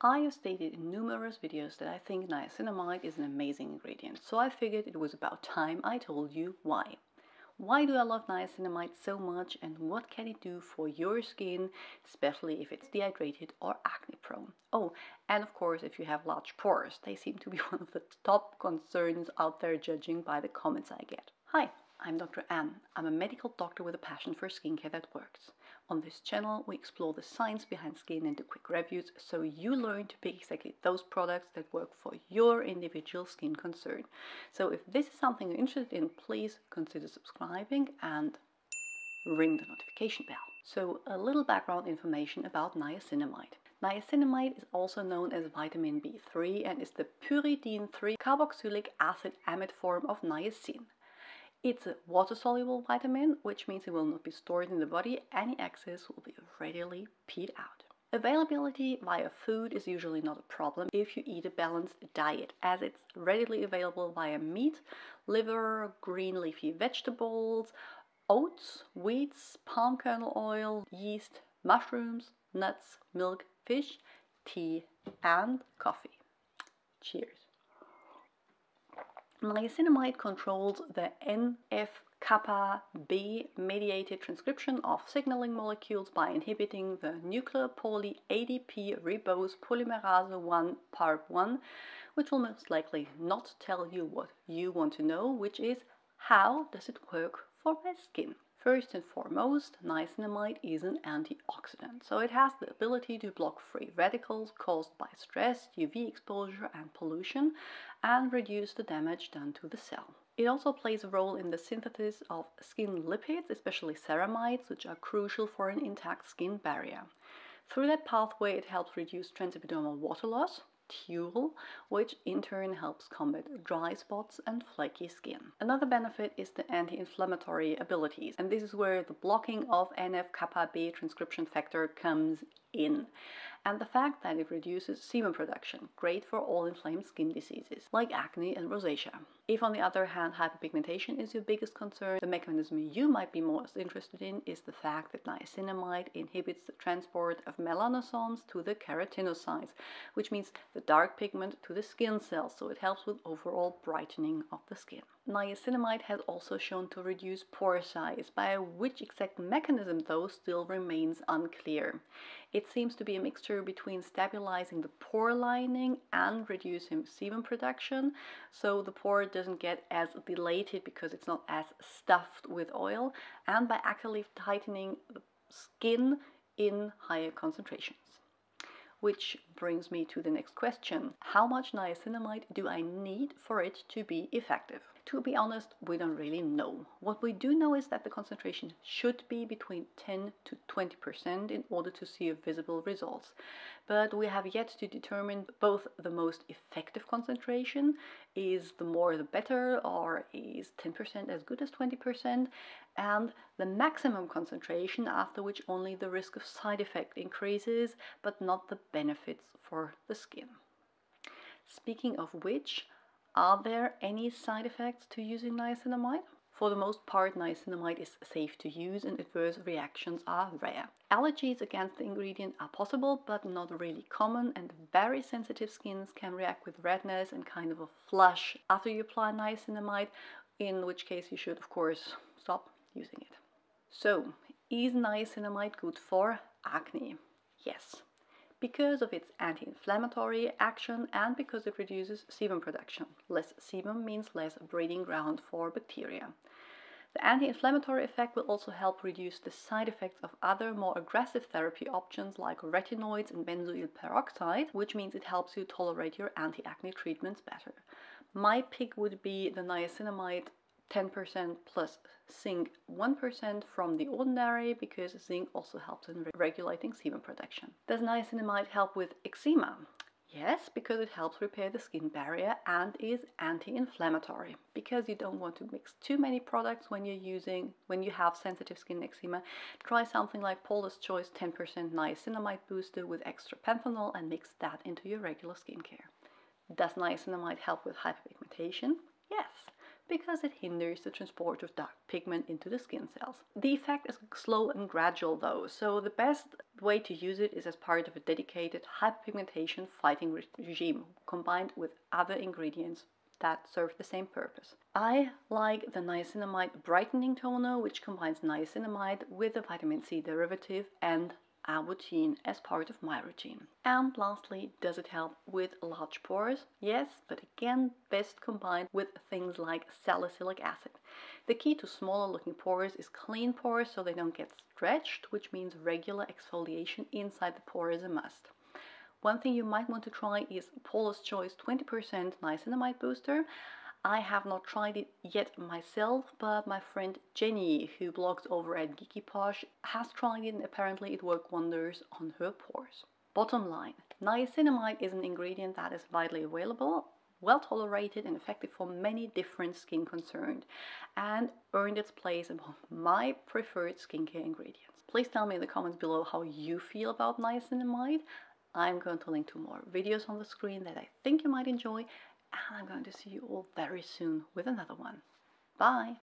I have stated in numerous videos that I think niacinamide is an amazing ingredient, so I figured it was about time I told you why. Why do I love niacinamide so much, and what can it do for your skin, especially if it's dehydrated or acne prone? Oh, and of course if you have large pores. They seem to be one of the top concerns out there, judging by the comments I get. Hi, I'm Dr. Anne. I'm a medical doctor with a passion for skincare that works. On this channel we explore the science behind skin and do quick reviews so you learn to pick exactly those products that work for your individual skin concern. So if this is something you're interested in, please consider subscribing and ring the notification bell. So a little background information about niacinamide. Niacinamide is also known as vitamin B3 and is the pyridine 3 carboxylic acid amide form of niacin. It's a water-soluble vitamin, which means it will not be stored in the body. Any excess will be readily peed out. Availability via food is usually not a problem if you eat a balanced diet, as it's readily available via meat, liver, green leafy vegetables, oats, wheats, palm kernel oil, yeast, mushrooms, nuts, milk, fish, tea, and coffee. Cheers! Niacinamide controls the NF-kappa-B mediated transcription of signaling molecules by inhibiting the nuclear poly ADP ribose polymerase 1 PARP1, which will most likely not tell you what you want to know, which is how does it work for my skin. First and foremost, niacinamide is an antioxidant, so it has the ability to block free radicals caused by stress, UV exposure and pollution, and reduce the damage done to the cell. It also plays a role in the synthesis of skin lipids, especially ceramides, which are crucial for an intact skin barrier. Through that pathway, it helps reduce transepidermal water loss, TUL, which in turn helps combat dry spots and flaky skin. Another benefit is the anti-inflammatory abilities, and this is where the blocking of NF-kappa-B transcription factor comes in, and the fact that it reduces sebum production, great for all inflamed skin diseases like acne and rosacea. If on the other hand hyperpigmentation is your biggest concern, the mechanism you might be most interested in is the fact that niacinamide inhibits the transport of melanosomes to the keratinocytes, which means the dark pigment to the skin cells, so it helps with overall brightening of the skin. Niacinamide has also shown to reduce pore size, by which exact mechanism though still remains unclear. It seems to be a mixture between stabilizing the pore lining and reducing sebum production, so the pore doesn't get as dilated because it's not as stuffed with oil, and by actively tightening the skin in higher concentrations. Which brings me to the next question. How much niacinamide do I need for it to be effective? To be honest, we don't really know. What we do know is that the concentration should be between 10 to 20% in order to see visible results. But we have yet to determine both the most effective concentration, is the more the better, or is 10% as good as 20%, and the maximum concentration after which only the risk of side effect increases, but not the benefits for the skin. Speaking of which, are there any side effects to using niacinamide? For the most part, niacinamide is safe to use and adverse reactions are rare. Allergies against the ingredient are possible, but not really common, and very sensitive skins can react with redness and kind of a flush after you apply niacinamide, in which case you should of course stop using it. So, is niacinamide good for acne? Yes, because of its anti-inflammatory action and because it reduces sebum production. Less sebum means less breeding ground for bacteria. The anti-inflammatory effect will also help reduce the side effects of other more aggressive therapy options like retinoids and benzoyl peroxide, which means it helps you tolerate your anti-acne treatments better. My pick would be the niacinamide 10% plus zinc 1% from the ordinary, because zinc also helps in regulating sebum production. Does niacinamide help with eczema? Yes, because it helps repair the skin barrier and is anti-inflammatory. Because you don't want to mix too many products when you have sensitive skin eczema, try something like Paula's Choice 10% niacinamide booster with extra panthenol and mix that into your regular skincare. Does niacinamide help with hyperpigmentation? Yes, because it hinders the transport of dark pigment into the skin cells. The effect is slow and gradual though, so the best way to use it is as part of a dedicated hyperpigmentation fighting regime combined with other ingredients that serve the same purpose. I like the Niacinamide Brightening Toner, which combines niacinamide with the vitamin C derivative and albuterol as part of my routine. And lastly, does it help with large pores? Yes, but again, best combined with things like salicylic acid. The key to smaller looking pores is clean pores so they don't get stretched, which means regular exfoliation inside the pore is a must. One thing you might want to try is Paula's Choice 20% Niacinamide Booster. I have not tried it yet myself, but my friend Jenny, who blogs over at Geeky Posh, has tried it and apparently it worked wonders on her pores. Bottom line, niacinamide is an ingredient that is widely available, well tolerated and effective for many different skin concerns, and earned its place among my preferred skincare ingredients. Please tell me in the comments below how you feel about niacinamide. I'm going to link to more videos on the screen that I think you might enjoy, and I'm going to see you all very soon with another one. Bye!